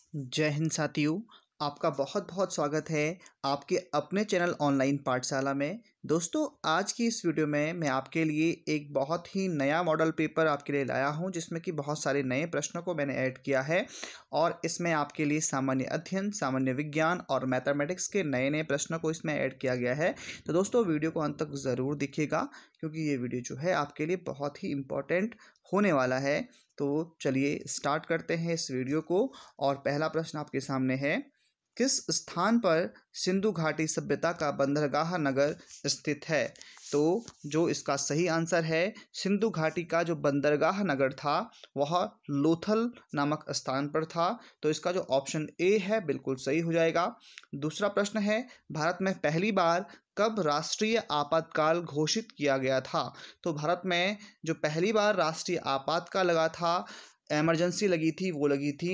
जय हिंद साथियों, आपका बहुत बहुत स्वागत है आपके अपने चैनल ऑनलाइन पाठशाला में। दोस्तों, आज की इस वीडियो में मैं आपके लिए एक बहुत ही नया मॉडल पेपर आपके लिए लाया हूं, जिसमें कि बहुत सारे नए प्रश्नों को मैंने ऐड किया है और इसमें आपके लिए सामान्य अध्ययन, सामान्य विज्ञान और मैथमेटिक्स के नए नए प्रश्नों को इसमें ऐड किया गया है। तो दोस्तों, वीडियो को अंत तक ज़रूर देखिएगा, क्योंकि ये वीडियो जो है आपके लिए बहुत ही इम्पोर्टेंट होने वाला है। तो चलिए स्टार्ट करते हैं इस वीडियो को। और पहला प्रश्न आपके सामने है, किस स्थान पर सिंधु घाटी सभ्यता का बंदरगाह नगर स्थित है? तो जो इसका सही आंसर है, सिंधु घाटी का जो बंदरगाह नगर था वह लोथल नामक स्थान पर था। तो इसका जो ऑप्शन ए है बिल्कुल सही हो जाएगा। दूसरा प्रश्न है, भारत में पहली बार कब राष्ट्रीय आपातकाल घोषित किया गया था? तो भारत में जो पहली बार राष्ट्रीय आपातकाल लगा था, इमरजेंसी लगी थी, वो लगी थी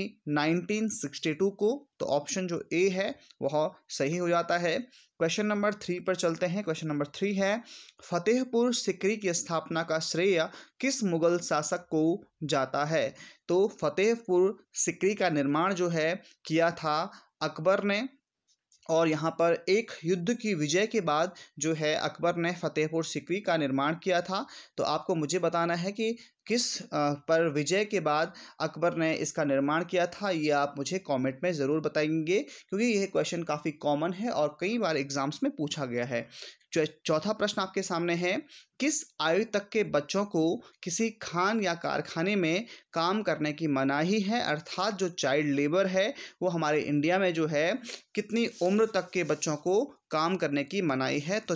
1962 को। तो ऑप्शन जो ए है वह सही हो जाता है। क्वेश्चन नंबर 3 पर चलते हैं। क्वेश्चन नंबर 3 है, फतेहपुर सिकरी की स्थापना का श्रेय किस मुगल शासक को जाता है? तो फतेहपुर सिकरी का निर्माण जो है किया था अकबर ने, और यहाँ पर एक युद्ध की विजय के बाद जो है अकबर ने फतेहपुर सिकरी का निर्माण किया था। तो आपको मुझे बताना है कि किस पर विजय के बाद अकबर ने इसका निर्माण किया था। ये आप मुझे कमेंट में ज़रूर बताएंगे, क्योंकि यह क्वेश्चन काफ़ी कॉमन है और कई बार एग्जाम्स में पूछा गया है। चौथा प्रश्न आपके सामने है, किस आयु तक के बच्चों को किसी खान या कारखाने में काम करने की मनाही है? अर्थात जो चाइल्ड लेबर है वो हमारे इंडिया में जो है कितनी उम्र तक के बच्चों को काम करने की मनाही है? तो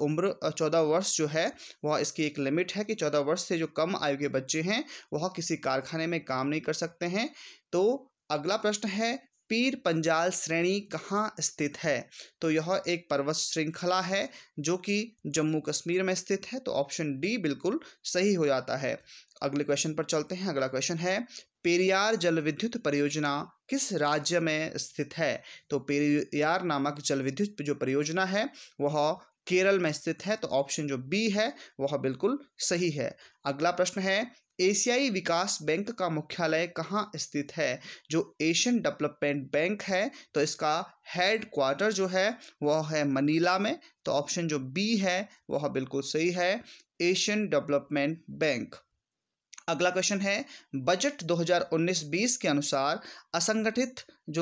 14 वर्ष जो है वह इसकी एक लिमिट है कि 14 वर्ष से जो कम आयु के बच्चे हैं वह किसी कारखाने में काम नहीं कर सकते हैं। तो अगला प्रश्न है, पीर पंजाल श्रेणी कहाँ स्थित है? तो यह एक पर्वत श्रृंखला है जो कि जम्मू कश्मीर में स्थित है। तो ऑप्शन डी बिल्कुल सही हो जाता है। अगले क्वेश्चन पर चलते हैं। अगला क्वेश्चन है, पेरियार जल विद्युत परियोजना किस राज्य में स्थित है? तो पेरियार नामक जल विद्युत जो परियोजना है वह केरल में स्थित है। तो ऑप्शन जो बी है वह बिल्कुल सही है। अगला प्रश्न है, एशियाई विकास बैंक का मुख्यालय कहाँ स्थित है? जो एशियन डेवलपमेंट बैंक है तो इसका हेड क्वार्टर जो है वह है मनीला में। तो ऑप्शन जो बी है वह बिल्कुल सही है, एशियन डेवलपमेंट बैंक। अगला क्वेश्चन है, बजट 2019-20 के अनुसार असंगठित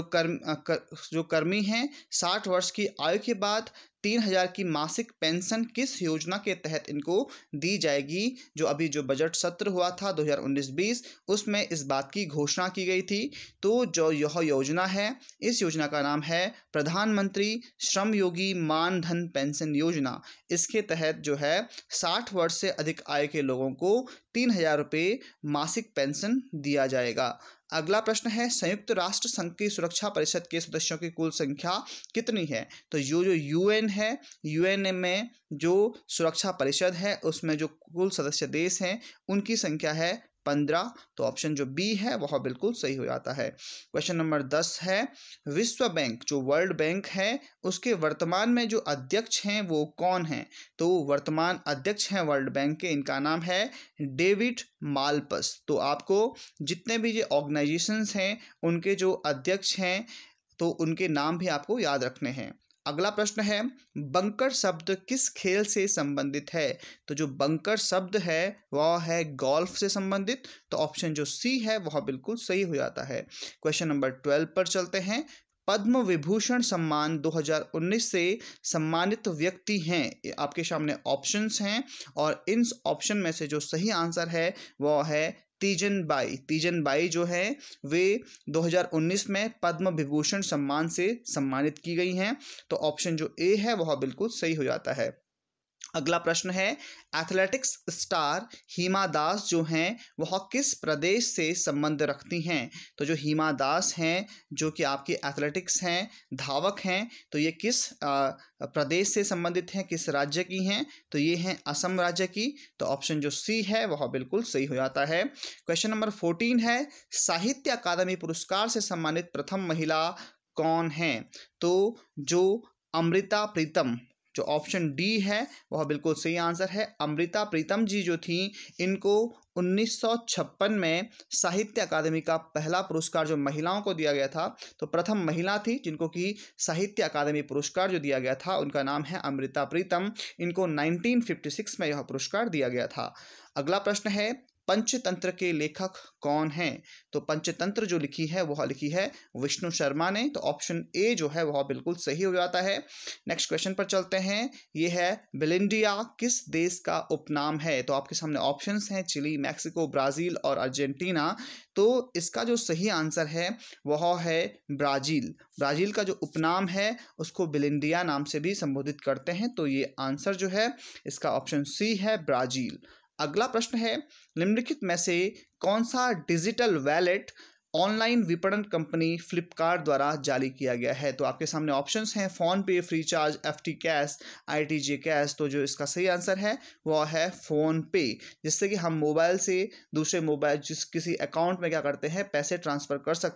जो कर्मी हैं 60 वर्ष की आयु के बाद 3000 की मासिक पेंशन किस योजना के तहत इनको दी जाएगी? जो अभी जो बजट सत्र हुआ था 2019-20 उसमें इस बात की घोषणा की गई थी। तो जो यह योजना है, इस योजना का नाम है प्रधानमंत्री श्रम योगी मानधन पेंशन योजना। इसके तहत जो है 60 वर्ष से अधिक आयु के लोगों को 3000 रुपये मासिक पेंशन दिया जाएगा। अगला प्रश्न है, संयुक्त राष्ट्र संघ की सुरक्षा परिषद के सदस्यों की कुल संख्या कितनी है? तो जो यूएन है, यूएन में जो सुरक्षा परिषद है उसमें जो कुल सदस्य देश हैं उनकी संख्या है 15। तो ऑप्शन जो बी है वह बिल्कुल सही हो जाता है। क्वेश्चन नंबर 10 है, विश्व बैंक जो वर्ल्ड बैंक है उसके वर्तमान में जो अध्यक्ष हैं वो कौन हैं? तो वर्तमान अध्यक्ष हैं वर्ल्ड बैंक के, इनका नाम है डेविड मालपस। तो आपको जितने भी ये ऑर्गेनाइजेशंस हैं उनके जो अध्यक्ष हैं तो उनके नाम भी आपको याद रखने हैं। अगला प्रश्न है, बंकर शब्द किस खेल से संबंधित है? तो जो बंकर शब्द है वह है गोल्फ से संबंधित। तो ऑप्शन जो सी है वह बिल्कुल सही हो जाता है। क्वेश्चन नंबर 12 पर चलते हैं। पद्म विभूषण सम्मान 2019 से सम्मानित व्यक्ति हैं। आपके सामने ऑप्शंस हैं और इन ऑप्शन में से जो सही आंसर है वह है तीजन बाई। तीजन बाई जो है वे 2019 में पद्म विभूषण सम्मान से सम्मानित की गई हैं। तो ऑप्शन जो ए है वह बिल्कुल सही हो जाता है। अगला प्रश्न है, एथलेटिक्स स्टार हिमा दास जो हैं वह किस प्रदेश से संबंध रखती हैं? तो जो हिमा दास हैं जो कि आपकी एथलेटिक्स हैं, धावक हैं, तो ये किस प्रदेश से संबंधित हैं, किस राज्य की हैं? तो ये हैं असम राज्य की। तो ऑप्शन जो सी है वह बिल्कुल सही हो जाता है। क्वेश्चन नंबर 14 है, साहित्य अकादमी पुरस्कार से सम्मानित प्रथम महिला कौन है? तो जो अमृता प्रीतम जो ऑप्शन डी है वह बिल्कुल सही आंसर है। अमृता प्रीतम जी जो थी, इनको 1956 में साहित्य अकादमी का पहला पुरस्कार जो महिलाओं को दिया गया था, तो प्रथम महिला थी जिनको कि साहित्य अकादमी पुरस्कार जो दिया गया था, उनका नाम है अमृता प्रीतम। इनको 1956 में यह पुरस्कार दिया गया था। अगला प्रश्न है, पंचतंत्र के लेखक कौन हैं? तो पंचतंत्र जो लिखी है वह लिखी है विष्णु शर्मा ने, तो ऑप्शन ए जो है वह बिल्कुल सही हो जाता है। नेक्स्ट क्वेश्चन पर चलते हैं। ये है बेलिंडिया किस देश का उपनाम है? तो आपके सामने ऑप्शंस हैं चिली, मैक्सिको, ब्राज़ील और अर्जेंटीना। तो इसका जो सही आंसर है वह है ब्राज़ील। ब्राज़ील का जो उपनाम है उसको बेलिंडिया नाम से भी संबोधित करते हैं, तो ये आंसर जो है इसका ऑप्शन सी है, ब्राज़ील। अगला प्रश्न है, निम्नलिखित में से कौन सा डिजिटल वैलेट ऑनलाइन विपणन कंपनी फ्लिपकार्ट द्वारा जारी किया गया है? तो आपके सामने ऑप्शंस हैं PhonePe, Freecharge, FT cash, ITJ cash. तो जो इसका सही आंसर है वह है फोन पे, जिससे कि हम मोबाइल से दूसरे मोबाइल किसी अकाउंट में क्या करते हैं, पैसे ट्रांसफ़र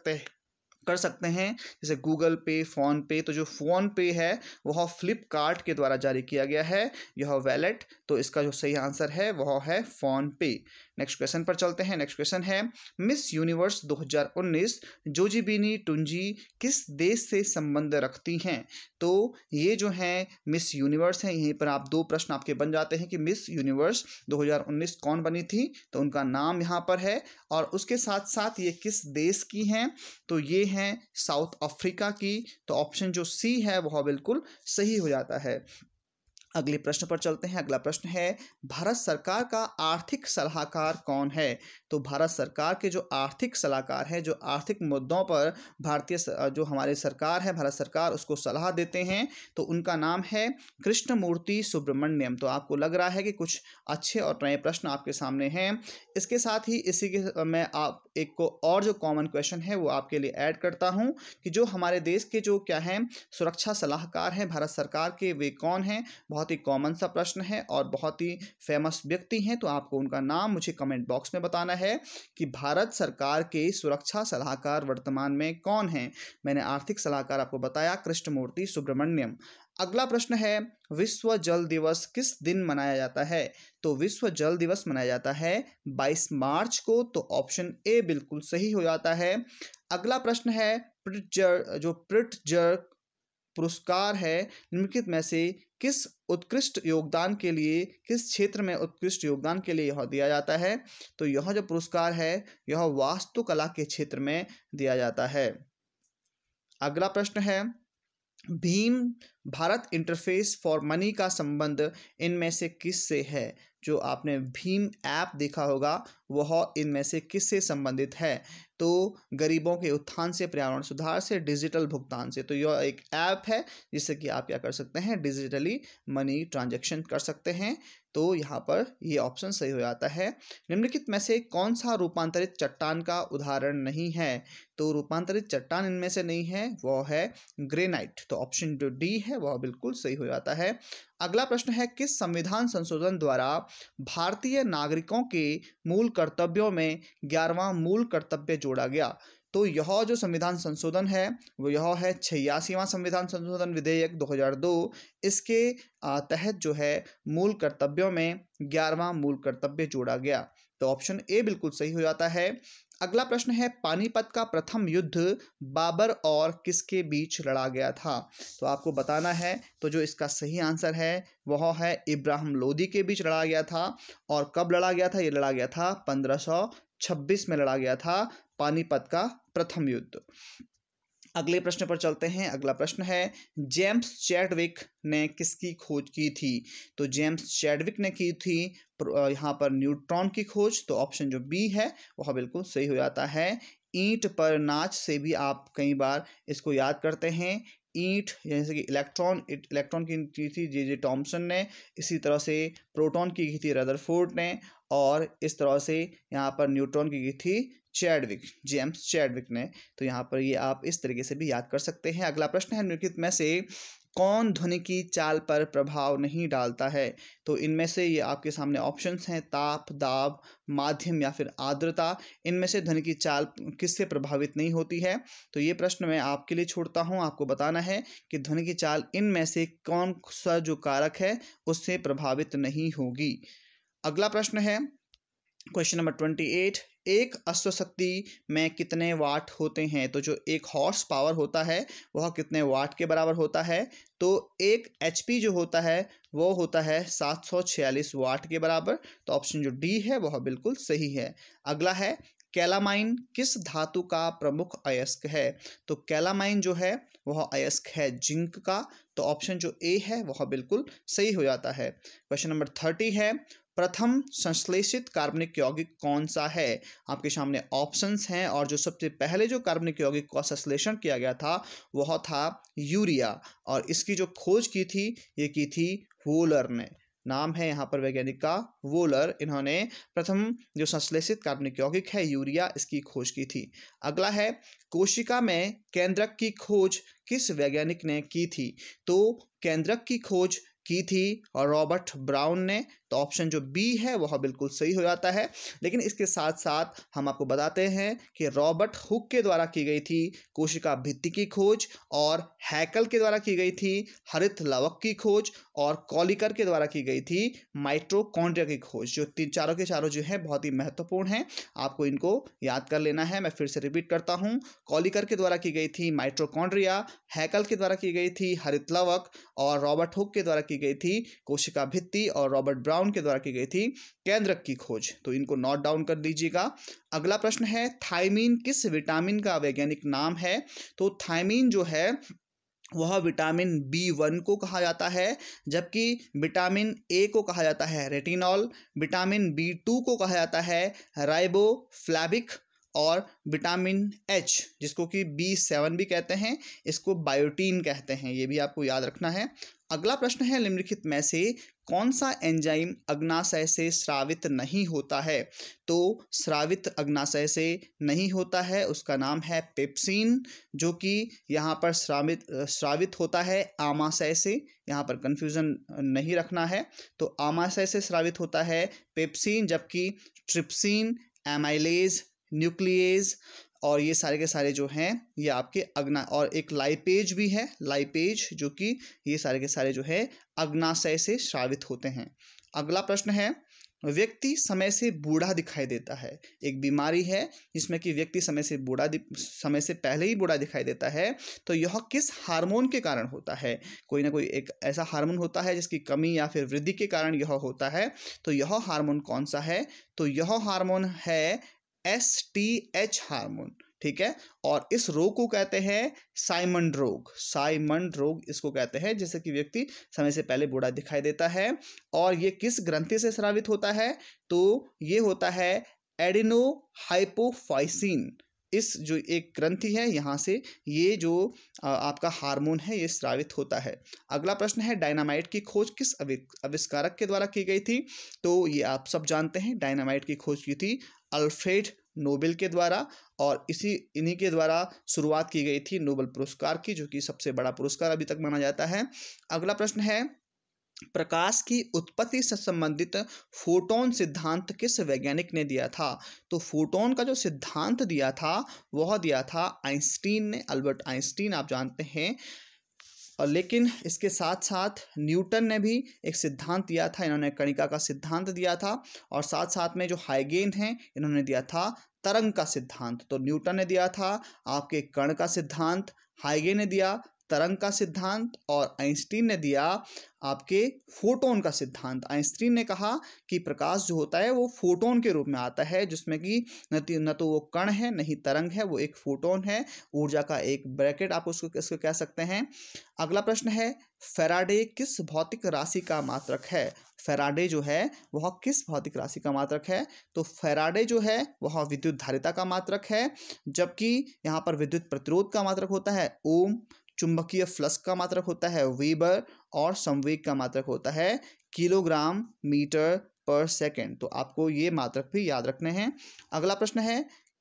कर सकते हैं, जैसे गूगल पे, फ़ोन पे। तो जो फ़ोन पे है वह फ्लिपकार्ट के द्वारा जारी किया गया है यह वैलेट, तो इसका जो सही आंसर है वह है फ़ोन पे। नेक्स्ट क्वेश्चन पर चलते हैं। नेक्स्ट क्वेश्चन है, मिस यूनिवर्स 2019 जोजीबिनी टुंजी किस देश से संबंध रखती हैं? तो ये जो है मिस यूनिवर्स हैं, यहीं पर आप दो प्रश्न आपके बन जाते हैं कि मिस यूनिवर्स 2019 कौन बनी थी, तो उनका नाम यहाँ पर है, और उसके साथ साथ ये किस देश की हैं? तो ये हैं साउथ अफ्रीका की, तो ऑप्शन जो सी है वह बिल्कुल सही हो जाता है। अगले प्रश्न पर चलते हैं। अगला प्रश्न है, भारत सरकार का आर्थिक सलाहकार कौन है? तो भारत सरकार के जो आर्थिक सलाहकार हैं, जो आर्थिक मुद्दों पर जो हमारी सरकार है, भारत सरकार उसको सलाह देते हैं, तो उनका नाम है कृष्णमूर्ति सुब्रमण्यम। तो आपको लग रहा है कि कुछ अच्छे और नए प्रश्न आपके सामने हैं। इसके साथ ही इसी के मैं आप एक को और जो कॉमन क्वेश्चन है वो आपके लिए ऐड करता हूं कि जो हमारे देश के जो क्या हैं सुरक्षा सलाहकार हैं भारत सरकार के, वे कौन हैं? बहुत ही कॉमन सा प्रश्न है और बहुत ही फेमस व्यक्ति हैं, तो आपको उनका नाम मुझे कमेंट बॉक्स में बताना है कि भारत सरकार के सुरक्षा सलाहकार वर्तमान में कौन हैं। मैंने आर्थिक सलाहकार आपको बताया, कृष्णमूर्ति सुब्रमण्यम। अगला प्रश्न है, विश्व जल दिवस किस दिन मनाया जाता है? तो विश्व जल दिवस मनाया जाता है 22 मार्च को, तो ऑप्शन ए बिल्कुल सही हो जाता है। अगला प्रश्न है, प्रिट्जर पुरस्कार है निम्नलिखित में से किस उत्कृष्ट योगदान के लिए, किस क्षेत्र में उत्कृष्ट योगदान के लिए यह दिया जाता है? तो यह जो पुरस्कार है यह वास्तुकला के क्षेत्र में दिया जाता है। अगला प्रश्न है, भीम भारत इंटरफेस फॉर मनी का संबंध इनमें से किस से है? जो आपने भीम ऐप देखा होगा वह इनमें से किससे संबंधित है? तो गरीबों के उत्थान से, पर्यावरण सुधार से, डिजिटल भुगतान से। तो यह एक ऐप है जिससे कि आप क्या कर सकते हैं, डिजिटली मनी ट्रांजैक्शन कर सकते हैं। तो यहाँ पर ये ऑप्शन सही हो जाता है। निम्नलिखित में से कौन सा रूपांतरित चट्टान का उदाहरण नहीं है? तो रूपांतरित चट्टान इनमें से नहीं है, वह है ग्रेनाइट। तो ऑप्शन जो डी है वह बिल्कुल सही हो जाता है। अगला प्रश्न है, किस संविधान संशोधन द्वारा भारतीय नागरिकों के मूल कर्तव्यों में 11वां मूल कर्तव्य जोड़ा गया? तो यह जो संविधान संशोधन है वो यह है 86वां संविधान संशोधन विधेयक 2002। इसके तहत जो है मूल कर्तव्यों में 11वां मूल कर्तव्य जोड़ा गया, तो ऑप्शन ए बिल्कुल सही हो जाता है। अगला प्रश्न है, पानीपत का प्रथम युद्ध बाबर और किसके बीच लड़ा गया था? तो आपको बताना है, तो जो इसका सही आंसर है वह है इब्राहिम लोदी के बीच लड़ा गया था। और कब लड़ा गया था? ये लड़ा गया था 1526 में लड़ा गया था पानीपत का प्रथम युद्ध। अगले प्रश्न पर चलते हैं। अगला प्रश्न है, जेम्स चैडविक ने किसकी खोज की थी? तो जेम्स चैडविक ने की थी यहाँ पर न्यूट्रॉन की खोज, तो ऑप्शन जो बी है वह बिल्कुल सही हो जाता है। ईंट पर नाच से भी आप कई बार इसको याद करते हैं। ईंट जैसे कि इलेक्ट्रॉन की थी जे टॉमसन ने, इसी तरह से प्रोटॉन की थी रदरफोर्ड ने, और इस तरह से यहाँ पर न्यूट्रॉन की थी जेम्स चैडविक ने। तो यहाँ पर ये आप इस तरीके से भी याद कर सकते हैं। अगला प्रश्न है, निम्नलिखित में से कौन ध्वनि की चाल पर प्रभाव नहीं डालता है? तो इनमें से ये आपके सामने ऑप्शंस हैं, ताप, दाब, माध्यम या फिर आर्द्रता। इनमें से ध्वनि की चाल किससे प्रभावित नहीं होती है? तो ये प्रश्न मैं आपके लिए छोड़ता हूँ, आपको बताना है कि ध्वनि की चाल इनमें से कौन सा जो कारक है उससे प्रभावित नहीं होगी। अगला प्रश्न है क्वेश्चन नंबर 28। एक अश्वशक्ति में कितने वाट होते हैं? तो जो एक हॉर्स पावर होता है वह कितने वाट के बराबर होता है? तो एक एचपी जो होता है वो होता है 746 वाट के बराबर। तो ऑप्शन जो डी है वह बिल्कुल सही है। अगला है कैलामाइन किस धातु का प्रमुख अयस्क है? तो कैलामाइन जो है वह अयस्क है जिंक का। तो ऑप्शन जो ए है वह बिल्कुल सही हो जाता है। क्वेश्चन नंबर 30 है प्रथम संश्लेषित कार्बनिक यौगिक कौन सा है? आपके सामने ऑप्शंस हैं और जो सबसे पहले जो कार्बनिक यौगिक का संश्लेषण किया गया था वह था यूरिया, और इसकी जो खोज की थी ये की थी वोलर ने। नाम है यहाँ पर वैज्ञानिक का वोलर। इन्होंने प्रथम जो संश्लेषित कार्बनिक यौगिक है यूरिया, इसकी खोज की थी। अगला है कोशिका में केंद्रक की खोज किस वैज्ञानिक ने की थी? तो केंद्रक की खोज की थी और रॉबर्ट ब्राउन ने। तो ऑप्शन जो बी है वह बिल्कुल सही हो जाता है। लेकिन इसके साथ साथ हम आपको बताते हैं कि रॉबर्ट हुक के द्वारा की गई थी कोशिका भित्ति की खोज, और हैकल के द्वारा की गई थी हरित लवक की खोज, और कॉलिकर के द्वारा की गई थी माइटोकॉन्ड्रिया की खोज। जो तीन चारों के चारों जो है बहुत ही महत्वपूर्ण हैं, आपको इनको याद कर लेना है। मैं फिर से रिपीट करता हूँ, कॉलिकर के द्वारा की गई थी माइटोकॉन्ड्रिया, हैकल के द्वारा की गई थी हरित लवक, और रॉबर्ट हुक के द्वारा की गई थी कोशिका भित्ति, और रॉबर्ट ब्राउन के द्वारा की गई थी केंद्रक की खोज। तो इनको नोट डाउन कर दीजिएगा। अगला प्रश्न है थायमीन किस विटामिन का वैज्ञानिक नाम है? तो थायमीन जो है वह विटामिन B1 को कहा जाता है, जबकि विटामिन ए को कहा जाता है रेटिनॉल, विटामिन B2 को कहा जाता है राइबोफ्लाविक, और विटामिन एच जिसको कि B7 भी कहते हैं, इसको बायोटीन कहते हैं। ये भी आपको याद रखना है। अगला प्रश्न है निम्नलिखित में से कौन सा एंजाइम अग्नाशय से स्रावित नहीं होता है? तो स्रावित अग्नाशय से नहीं होता है, उसका नाम है पेप्सिन, जो कि यहाँ पर स्रावित होता है आमाशय से। यहाँ पर कंफ्यूजन नहीं रखना है। तो आमाशय से स्रावित होता है पेप्सिन, जबकि ट्रिप्सिन, एमाइलेज, न्यूक्लियेज और ये सारे के सारे जो हैं ये आपके और एक लाइपेज भी है, लाइपेज, जो कि ये सारे के सारे जो है अग्नाशय से स्रावित होते हैं। अगला प्रश्न है व्यक्ति समय से बूढ़ा दिखाई देता है। एक बीमारी है जिसमें कि व्यक्ति समय से पहले ही बूढ़ा दिखाई देता है। तो यह किस हार्मोन के कारण होता है? कोई ना कोई एक ऐसा हार्मोन होता है जिसकी कमी या फिर वृद्धि के कारण यह होता है। तो यह हार्मोन कौन सा है? तो यह हार्मोन है STH हार्मोन। ठीक है, और इस रोग को कहते हैं साइमन रोग। साइमन रोग इसको कहते हैं, जैसे कि व्यक्ति समय से पहले बूढ़ा दिखाई देता है। और ये किस ग्रंथि से स्रावित होता है? तो ये होता है एडिनो हाइपोफाइसिन। इस जो एक ग्रंथि है यहाँ से ये जो आपका हार्मोन है ये स्रावित होता है। अगला प्रश्न है डायनामाइट की खोज किस आविष्कारक के द्वारा की गई थी? तो ये आप सब जानते हैं, डायनामाइट की खोज की थी अल्फ्रेड नोबेल के द्वारा, और इन्हीं के द्वारा शुरुआत की गई थी नोबेल पुरस्कार की, जो कि सबसे बड़ा पुरस्कार अभी तक माना जाता है। अगला प्रश्न है प्रकाश की उत्पत्ति से संबंधित फोटोन सिद्धांत किस वैज्ञानिक ने दिया था? तो फोटोन का जो सिद्धांत दिया था वह दिया था आइंस्टीन ने, अल्बर्ट आइंस्टीन, आप जानते हैं। और लेकिन इसके साथ साथ न्यूटन ने भी एक सिद्धांत दिया था, इन्होंने कणिका का सिद्धांत दिया था, और साथ साथ में जो हाइगेन हैं इन्होंने दिया था तरंग का सिद्धांत। तो न्यूटन ने दिया था आपके कण का सिद्धांत, हाइगेन ने दिया तरंग का सिद्धांत, और आइंस्टीन ने दिया आपके फोटोन का सिद्धांत। आइंस्टीन ने कहा कि प्रकाश जो होता है वो फोटोन के रूप में आता है, जिसमें कि न तो वो कण है न ही तरंग है, वो एक फोटोन है, ऊर्जा का एक ब्रैकेट आप इसको कह सकते हैं। अगला प्रश्न है फैराडे किस भौतिक राशि का मात्रक है? फैराडे जो है वह किस भौतिक राशि का मात्रक है? तो फैराडे जो है वह विद्युत धारिता का मात्रक है, जबकि यहाँ पर विद्युत प्रतिरोध का मात्रक होता है ओम, चुंबकीय फ्लक्स का मात्रक होता है वीबर, और संवेग का मात्रक होता है किलोग्राम मीटर पर सेकेंड। तो आपको ये मात्रक भी याद रखने हैं। अगला प्रश्न है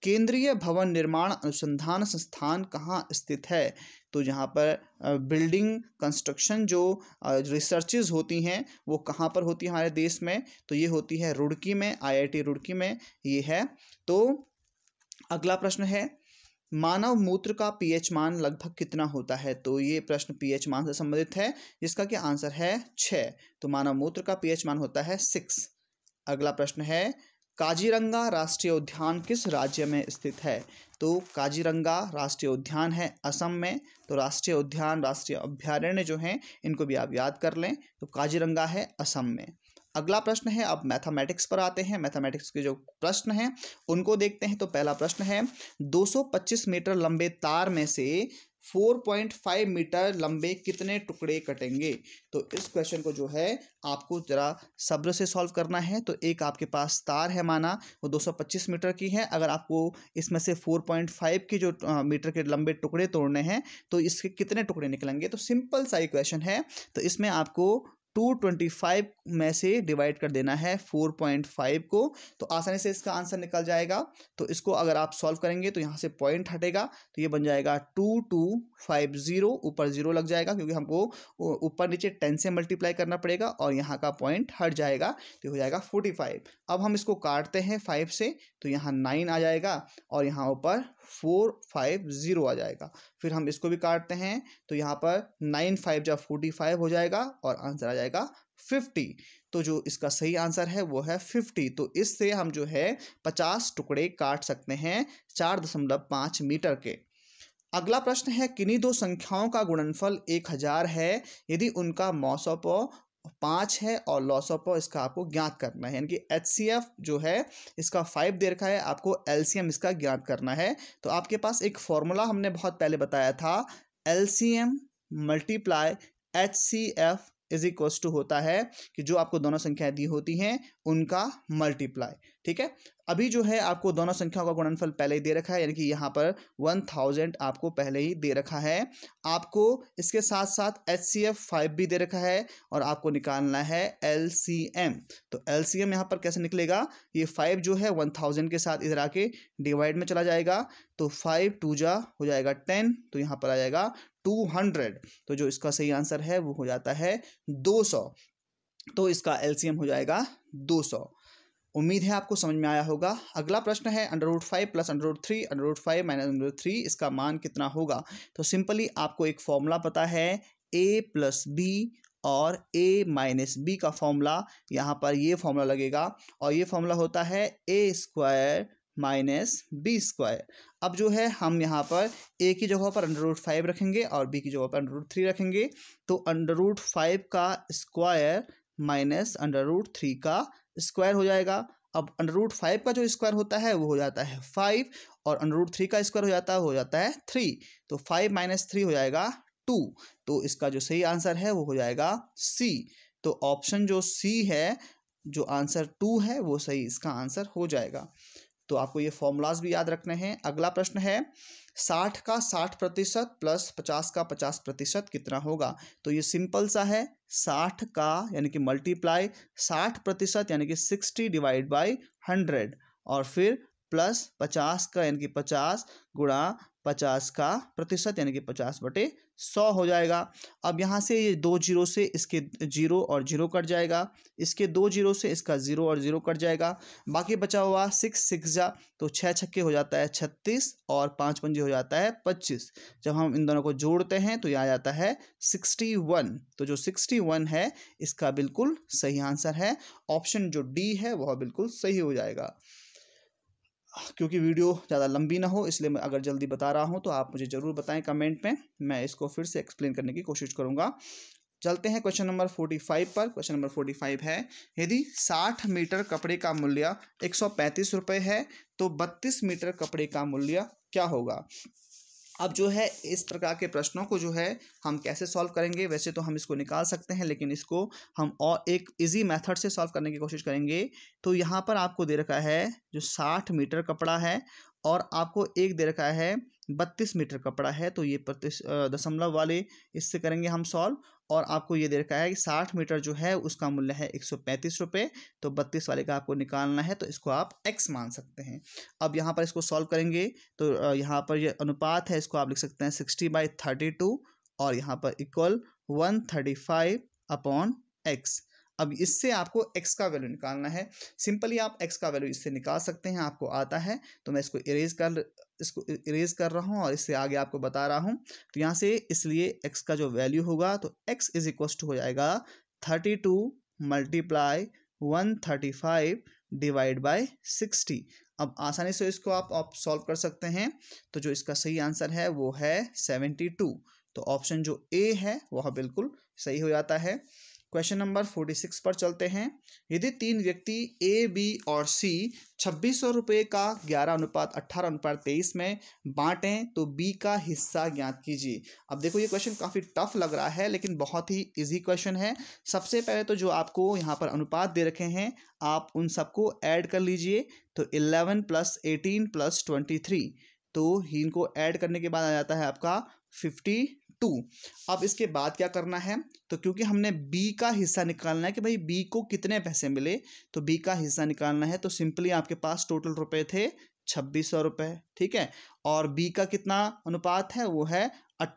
केंद्रीय भवन निर्माण अनुसंधान संस्थान कहाँ स्थित है? तो जहाँ पर बिल्डिंग कंस्ट्रक्शन जो रिसर्चेज होती हैं वो कहाँ पर होती है हमारे देश में? तो ये होती है रुड़की में, IIT रुड़की में ये है। तो अगला प्रश्न है, मानव मूत्र का पीएच मान लगभग कितना होता है? तो ये प्रश्न पीएच मान से संबंधित है, जिसका कि आंसर है 6। तो मानव मूत्र का पीएच मान होता है 6। अगला प्रश्न है, काजीरंगा राष्ट्रीय उद्यान किस राज्य में स्थित है? तो काजीरंगा राष्ट्रीय उद्यान है असम में। तो राष्ट्रीय उद्यान, राष्ट्रीय अभ्यारण्य जो हैं इनको भी आप याद कर लें। तो काजीरंगा है असम में। अगला प्रश्न है, अब मैथमेटिक्स पर आते हैं। मैथमेटिक्स के जो प्रश्न हैं उनको देखते हैं। तो पहला प्रश्न है, 225 मीटर लंबे तार में से 4.5 मीटर लंबे कितने टुकड़े कटेंगे? तो इस क्वेश्चन को जो है आपको ज़रा सब्र से सॉल्व करना है। तो एक आपके पास तार है, माना वो 225 मीटर की है। अगर आपको इसमें से 4.5 के जो मीटर के लंबे टुकड़े तोड़ने हैं तो इसके कितने टुकड़े निकलेंगे? तो सिंपल सा ही क्वेश्चन है। तो इसमें आपको 225 में से डिवाइड कर देना है 4.5 को, तो आसानी से इसका आंसर निकल जाएगा। तो इसको अगर आप सॉल्व करेंगे तो यहाँ से पॉइंट हटेगा, तो ये बन जाएगा 2250, ऊपर 0 लग जाएगा क्योंकि हमको ऊपर नीचे 10 से मल्टीप्लाई करना पड़ेगा और यहाँ का पॉइंट हट जाएगा, तो हो जाएगा 45। अब हम इसको काटते हैं 5 से, तो यहाँ 9 आ जाएगा और यहाँ ऊपर 450 आ जाएगा। फिर हम इसको भी काटते हैं, तो यहाँ पर 9 5 जा 45 हो जाएगा और आंसर आ जाएगा 50। तो जो इसका सही आंसर है वो है 50। तो इससे हम जो है 50 टुकड़े काट सकते हैं 4.5 मीटर के। अगला प्रश्न है, किन्हीं दो संख्याओं का गुणनफल 1000 है यदि उनका मौसोपो 5 है और लॉसोपो इसका आपको ज्ञात करना है। यानी कि HCF जो है इसका 5 दे रखा है, आपको LCM इसका ज्ञात करना है। तो आपके पास एक फॉर्मूला हमने बहुत पहले बताया था, LCM multiply HCF is equals to होता है कि जो आपको दोनों संख्याएं दी होती हैं उनका मल्टीप्लाई। ठीक है, अभी जो है आपको दोनों संख्याओं का गुणनफल पहले ही दे रखा है, यानी कि यहाँ पर 1000 आपको पहले ही दे रखा है। आपको इसके साथ साथ HCF 5 भी दे रखा है और आपको निकालना है LCM। तो LCM यहाँ पर कैसे निकलेगा? ये 5 जो है 1000 के साथ इधर आके डिवाइड में चला जाएगा, तो 5 2 जा हो जाएगा 10, तो यहाँ पर आ जाएगा 200। तो जो इसका सही आंसर है वो हो जाता है 200। तो इसका LCM हो जाएगा 200। उम्मीद है आपको समझ में आया होगा। अगला प्रश्न है, √5 + √3 √5 - √3 इसका मान कितना होगा? तो सिंपली आपको एक फॉर्मूला पता है, a + b और a - b का फॉर्मूला, यहाँ पर ये फॉर्मूला लगेगा और ये फॉर्मूला होता है a² - b²। अब जो है हम यहाँ पर a की जगह पर √5 रखेंगे और b की जगह पर √3 रखेंगे, तो √5 का स्क्वायर माइनस √3 का स्क्वायर हो जाएगा। अब √5 का जो स्क्वायर होता है वो हो जाता है 5 और √3 का स्क्वायर हो जाता है 3। तो 5 - 3 हो जाएगा 2। तो इसका जो सही आंसर है वो हो जाएगा C। तो ऑप्शन जो C है, जो आंसर 2 है वो सही इसका आंसर हो जाएगा। तो आपको ये फॉर्मूलाज भी याद रखने हैं। अगला प्रश्न है, 60 का 60% प्लस 50 का 50% कितना होगा? तो ये सिंपल सा है, 60 का यानी कि मल्टीप्लाई 60% यानी कि 60 डिवाइड बाई 100 और फिर प्लस 50 का यानी कि 50 गुणा 50 का प्रतिशत यानी कि 50/100 हो जाएगा। अब यहाँ से ये 2 जीरो से इसके 0 और 0 कट जाएगा, इसके 2 जीरो से इसका 0 और 0 कट जाएगा, बाकी बचा हुआ 6 6 जा तो 6 छक्के हो जाता है 36 और 5 पंजे हो जाता है 25। जब हम इन दोनों को जोड़ते हैं तो यह आ जाता है 61। तो जो 61 है इसका बिल्कुल सही आंसर है। ऑप्शन जो डी है वह बिल्कुल सही हो जाएगा। क्योंकि वीडियो ज़्यादा लंबी ना हो इसलिए मैं अगर जल्दी बता रहा हूँ तो आप मुझे ज़रूर बताएं कमेंट में, मैं इसको फिर से एक्सप्लेन करने की कोशिश करूँगा। चलते हैं क्वेश्चन नंबर 45 पर। क्वेश्चन नंबर 45 है, यदि 60 मीटर कपड़े का मूल्य 135 रुपये है तो 32 मीटर कपड़े का मूल्य क्या होगा? अब जो है इस प्रकार के प्रश्नों को जो है हम कैसे सॉल्व करेंगे? वैसे तो हम इसको निकाल सकते हैं लेकिन इसको हम और एक इजी मेथड से सॉल्व करने की कोशिश करेंगे। तो यहाँ पर आपको दे रखा है जो 60 मीटर कपड़ा है और आपको एक दे रखा है 32 मीटर कपड़ा है, तो ये दशमलव वाले इससे करेंगे हम सॉल्व। और आपको ये दे रखा है कि 60 मीटर जो है उसका मूल्य है 135 रुपये, तो 32 वाले का आपको निकालना है, तो इसको आप x मान सकते हैं। अब यहाँ पर इसको सॉल्व करेंगे तो यहाँ पर ये अनुपात है, इसको आप लिख सकते हैं 60/32 और यहाँ पर इक्वल 135/x। अब इससे आपको x का वैल्यू निकालना है। सिंपली आप x का वैल्यू इससे निकाल सकते हैं, आपको आता है। तो मैं इसको इरेज कर रहा हूँ और इससे आगे आपको बता रहा हूँ। तो यहाँ से इसलिए x का जो वैल्यू होगा तो x इज इक्वल टू हो जाएगा 32 × 135 डिवाइड बाय 60। अब आसानी से इसको आप सॉल्व कर सकते हैं। तो जो इसका सही आंसर है वो है 72। तो ऑप्शन जो ए है वह बिल्कुल सही हो जाता है। क्वेश्चन नंबर 46 पर चलते हैं। यदि 3 व्यक्ति ए, बी और सी 2600 रुपये का 11:18:23 में बांटें तो बी का हिस्सा ज्ञात कीजिए। अब देखो ये क्वेश्चन काफ़ी टफ लग रहा है लेकिन बहुत ही इजी क्वेश्चन है। सबसे पहले तो जो आपको यहाँ पर अनुपात दे रखे हैं आप उन सबको ऐड कर लीजिए। तो 11 + 18 + 23, तो इनको ऐड करने के बाद आ जाता है आपका 52। अब इसके बाद क्या करना है, तो क्योंकि हमने बी का हिस्सा निकालना है कि भाई बी को कितने पैसे मिले, तो बी का हिस्सा निकालना है। तो सिंपली आपके पास टोटल रुपए थे 2600 रुपये, ठीक है। और बी का कितना अनुपात है, वो है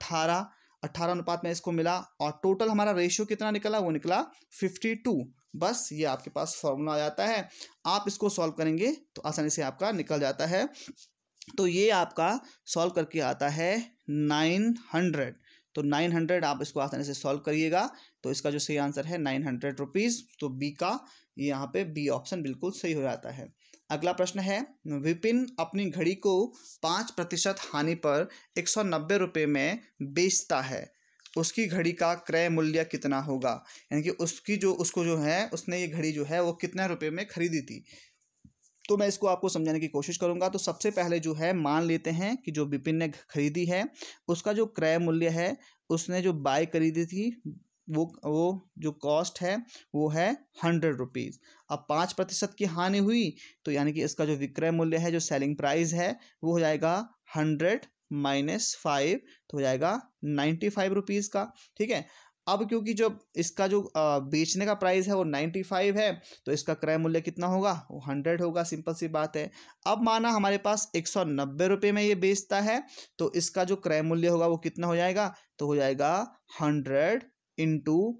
18 अनुपात में इसको मिला। और टोटल हमारा रेशियो कितना निकला, वो निकला 52। बस ये आपके पास फॉर्मूला आ जाता है। आप इसको सॉल्व करेंगे तो आसानी से आपका निकल जाता है। तो ये आपका सॉल्व करके आता है 900। तो 900 आप इसको आसानी से सॉल्व करिएगा। तो इसका जो सही आंसर है 900 रुपीज़। तो बी का यहाँ पे बी ऑप्शन बिल्कुल सही हो जाता है। अगला प्रश्न है, विपिन अपनी घड़ी को 5% हानि पर 190 रुपये में बेचता है, उसकी घड़ी का क्रय मूल्य कितना होगा। यानी कि उसको जो है उसने ये घड़ी जो है वो कितने रुपये में खरीदी थी। तो मैं इसको आपको समझाने की कोशिश करूंगा। तो सबसे पहले जो है मान लेते हैं कि जो विपिन ने खरीदी है उसका जो क्रय मूल्य है, उसने जो बाय खरीदी थी वो जो कॉस्ट है वो है 100 रुपीज़। अब 5% की हानि हुई तो यानी कि इसका जो विक्रय मूल्य है, जो सेलिंग प्राइस है, वो हो जाएगा 100 - 5, तो हो जाएगा 95 रुपीज़ का, ठीक है। अब क्योंकि जो इसका जो बेचने का प्राइस है वो 95 है, तो इसका क्रय मूल्य कितना होगा, वो 100 होगा। सिंपल सी बात है। अब माना हमारे पास 190 रुपये में ये बेचता है, तो इसका जो क्रय मूल्य होगा वो कितना हो जाएगा, तो हो जाएगा 100 ×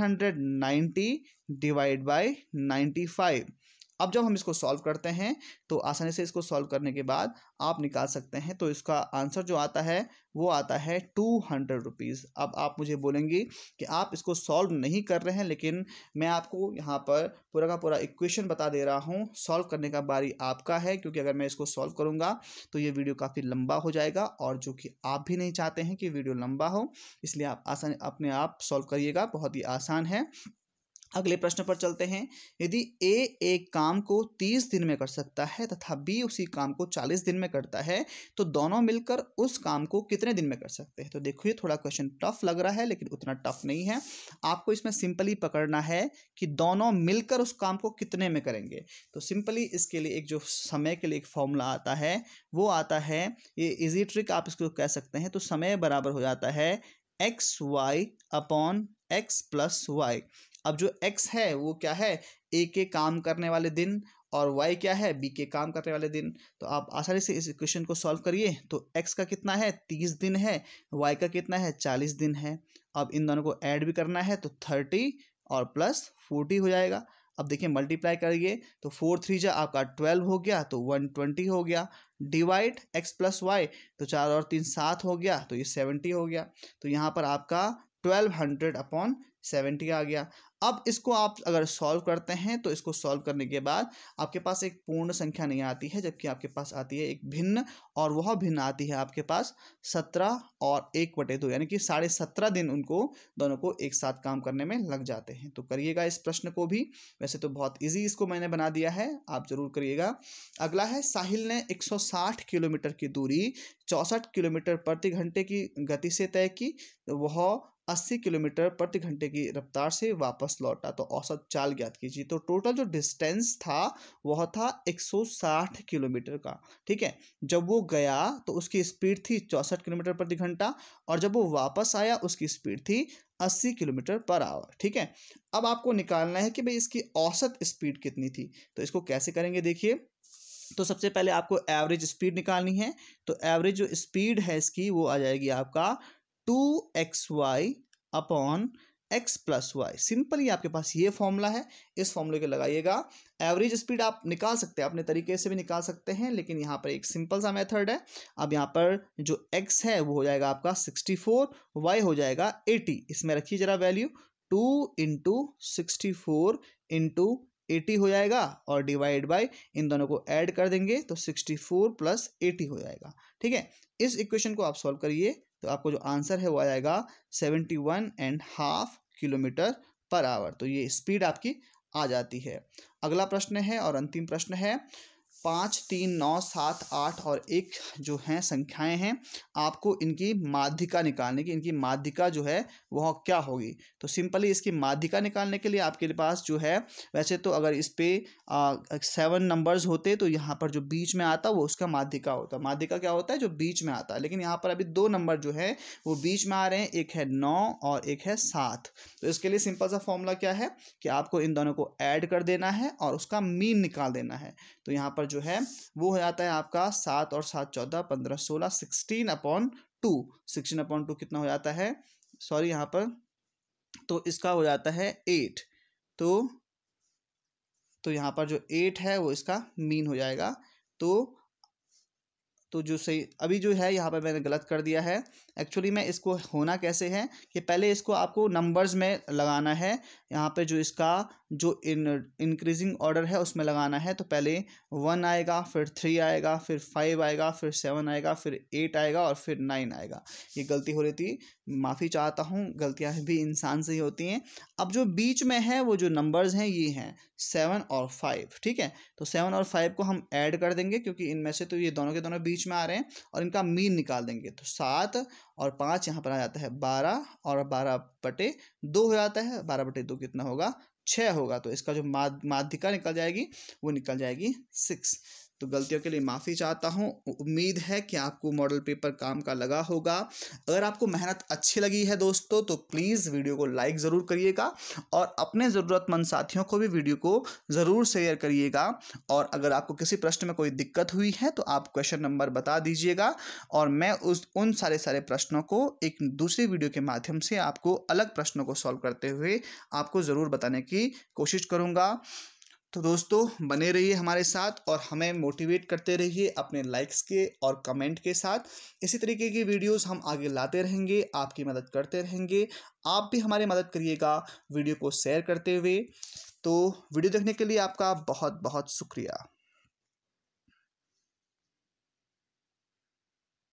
190 डिवाइड बाय 95। अब जब हम इसको सॉल्व करते हैं तो आसानी से इसको सॉल्व करने के बाद आप निकाल सकते हैं। तो इसका आंसर जो आता है वो आता है 200 रुपीज़। अब आप मुझे बोलेंगे कि आप इसको सॉल्व नहीं कर रहे हैं, लेकिन मैं आपको यहाँ पर पूरा का पूरा इक्वेशन बता दे रहा हूँ। सॉल्व करने का बारी आपका है, क्योंकि अगर मैं इसको सॉल्व करूँगा तो ये वीडियो काफ़ी लंबा हो जाएगा, और जो कि आप भी नहीं चाहते हैं कि वीडियो लंबा हो, इसलिए आप आसान अपने आप सॉल्व करिएगा। बहुत ही आसान है। अगले प्रश्न पर चलते हैं। यदि ए एक काम को 30 दिन में कर सकता है तथा बी उसी काम को 40 दिन में करता है, तो दोनों मिलकर उस काम को कितने दिन में कर सकते हैं। तो देखो ये थोड़ा क्वेश्चन टफ लग रहा है, लेकिन उतना टफ नहीं है। आपको इसमें सिंपली पकड़ना है कि दोनों मिलकर उस काम को कितने में करेंगे। तो सिंपली इसके लिए एक जो समय के लिए एक फॉर्मूला आता है वो आता है, ये इजी ट्रिक आप इसको कह सकते हैं। तो समय बराबर हो जाता है XY/X + Y। अब जो x है वो क्या है, ए के काम करने वाले दिन, और y क्या है, बी के काम करने वाले दिन। तो आप आसानी से इस इक्वेशन को सॉल्व करिए। तो x का कितना है, 30 दिन है, y का कितना है, 40 दिन है। अब इन दोनों को ऐड भी करना है, तो 30 और +40 हो जाएगा। अब देखिए मल्टीप्लाई करिए, तो 4 3 जा आपका 12 हो गया, तो 120 हो गया। डिवाइड x + y, तो 4 और 3 7 हो गया, तो ये 70 हो गया। तो यहाँ पर आपका 1200/70 आ गया। अब इसको आप अगर सॉल्व करते हैं तो इसको सॉल्व करने के बाद आपके पास एक पूर्ण संख्या नहीं आती है, जबकि आपके पास आती है एक भिन्न, और वह भिन्न आती है आपके पास 17 और 1/2, यानी कि 17.5 दिन उनको दोनों को एक साथ काम करने में लग जाते हैं। तो करिएगा इस प्रश्न को भी। वैसे तो बहुत ईजी इसको मैंने बना दिया है, आप जरूर करिएगा। अगला है, साहिल ने 160 किलोमीटर की दूरी 64 किलोमीटर प्रति घंटे की गति से तय की। वह 80 किलोमीटर प्रति घंटे की रफ्तार से वापस लौटा, तो औसत चाल ज्ञात कीजिए। तो टोटल जो डिस्टेंस था वह था 160 किलोमीटर का, ठीक है। जब वो गया तो उसकी स्पीड थी 64 किलोमीटर प्रति घंटा, और जब वो वापस आया उसकी स्पीड थी 80 किलोमीटर पर आवर, ठीक है। अब आपको निकालना है कि भाई इसकी औसत स्पीड कितनी थी। तो इसको कैसे करेंगे, देखिए। तो सबसे पहले आपको एवरेज स्पीड निकालनी है। तो एवरेज जो स्पीड है इसकी वो आ जाएगी आपका 2xy upon x plus y. Simply आपके पास ये फॉर्मूला है, इस फॉर्मूले को लगाइएगा। एवरेज स्पीड आप निकाल सकते हैं, अपने तरीके से भी निकाल सकते हैं, लेकिन यहाँ पर एक सिंपल सा मेथड है। अब यहाँ पर जो x है वो हो जाएगा आपका 64, y हो जाएगा 80। इसमें रखिए जरा वैल्यू, 2 इंटू 64 इंटू 80 हो जाएगा, और डिवाइड बाय इन दोनों को ऐड कर देंगे तो 64 प्लस 80 हो जाएगा, ठीक है। इस इक्वेशन को आप सॉल्व करिए तो आपको जो आंसर है वो आ जाएगा 71.5 किलोमीटर पर आवर। तो ये स्पीड आपकी आ जाती है। अगला प्रश्न है और अंतिम प्रश्न है। 5, 3, 9, 7, 8 और 1 जो हैं संख्याएं हैं, आपको इनकी माध्यिका निकालने की। इनकी माध्यिका जो है वह क्या होगी। तो सिंपली इसकी माध्यिका निकालने के लिए आपके पास जो है, वैसे तो अगर इस पे 7 नंबर्स होते तो यहाँ पर जो बीच में आता वो उसका माध्यिका होता। माध्यिका क्या होता है, जो बीच में आता है, लेकिन यहाँ पर अभी 2 नंबर जो है वो बीच में आ रहे हैं, एक है 9 और एक है 7। तो इसके लिए सिंपल सा फॉर्मूला क्या है कि आपको इन दोनों को ऐड कर देना है और उसका मीन निकाल देना है। तो यहाँ पर जो है वो हो जाता है आपका 7 और 7 14 15 16 16/2। 16/2 कितना हो जाता है, सॉरी यहाँ पर, तो इसका हो जाता है 8। तो यहाँ पर जो 8 है वो इसका मीन हो जाएगा। तो जो सही अभी जो है यहाँ पर मैंने गलत कर दिया है। एक्चुअली में इसको होना कैसे है कि पहले इसको आपको नंबर्स में लगाना है। यहाँ पे जो इसका जो इंक्रीजिंग ऑर्डर है उसमें लगाना है। तो पहले 1 आएगा, फिर 3 आएगा, फिर 5 आएगा, फिर 7 आएगा, फिर 8 आएगा और फिर 9 आएगा। ये गलती हो रही थी, माफ़ी चाहता हूँ, गलतियाँ भी इंसान से ही होती हैं। अब जो बीच में है वो जो नंबर्स हैं ये हैं 7 और 5, ठीक है। तो 7 और 5 को हम ऐड कर देंगे क्योंकि इनमें से तो ये दोनों के दोनों बीच में आ रहे हैं, और इनका मीन निकाल देंगे। तो 7 और 5 यहाँ पर आ जाता है 12, और 12/2 हो जाता है। 12/2 कितना होगा, 6 होगा। तो इसका जो माध्यिका निकल जाएगी वो निकल जाएगी 6। तो गलतियों के लिए माफ़ी चाहता हूँ। उम्मीद है कि आपको मॉडल पेपर काम का लगा होगा। अगर आपको मेहनत अच्छी लगी है दोस्तों तो प्लीज़ वीडियो को लाइक ज़रूर करिएगा, और अपने ज़रूरतमंद साथियों को भी वीडियो को ज़रूर शेयर करिएगा। और अगर आपको किसी प्रश्न में कोई दिक्कत हुई है तो आप क्वेश्चन नंबर बता दीजिएगा, और मैं उन सारे प्रश्नों को एक दूसरी वीडियो के माध्यम से आपको अलग प्रश्नों को सॉल्व करते हुए आपको ज़रूर बताने की कोशिश करूँगा। तो दोस्तों बने रहिए हमारे साथ और हमें मोटिवेट करते रहिए अपने लाइक्स के और कमेंट के साथ। इसी तरीके की वीडियोस हम आगे लाते रहेंगे, आपकी मदद करते रहेंगे। आप भी हमारी मदद करिएगा वीडियो को शेयर करते हुए। तो वीडियो देखने के लिए आपका बहुत बहुत शुक्रिया।